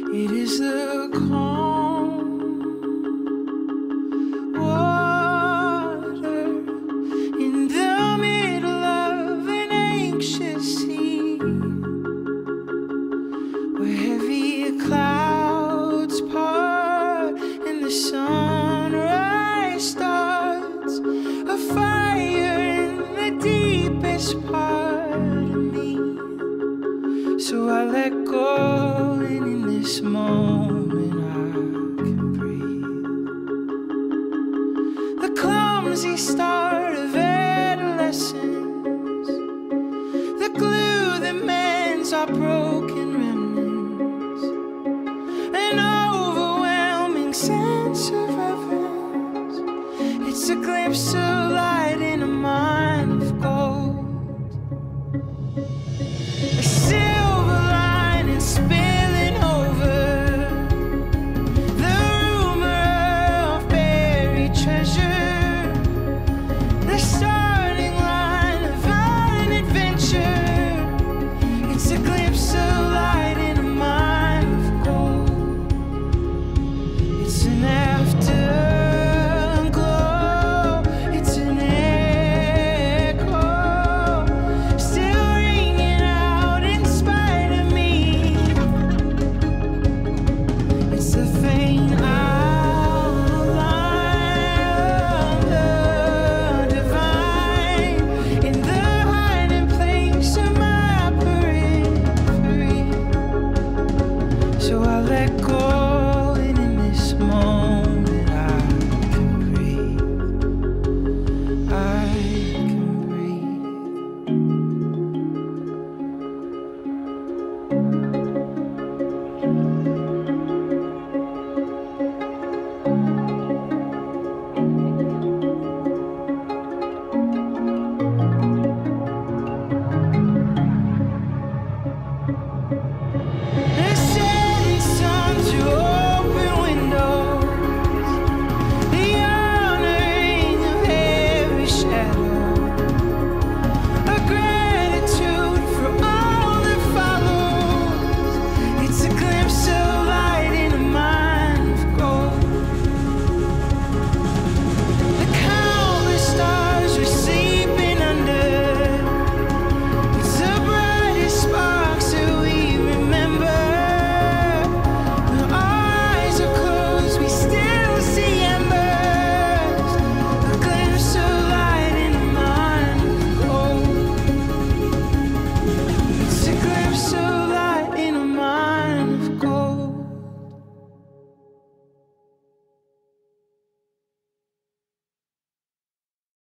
It is the calm water in the middle of an anxious sea, where heavy clouds part and the sunrise starts a fire in the deepest part of me. So I let go, and in this moment I can breathe. The clumsy start of adolescence, the glue that mends our broken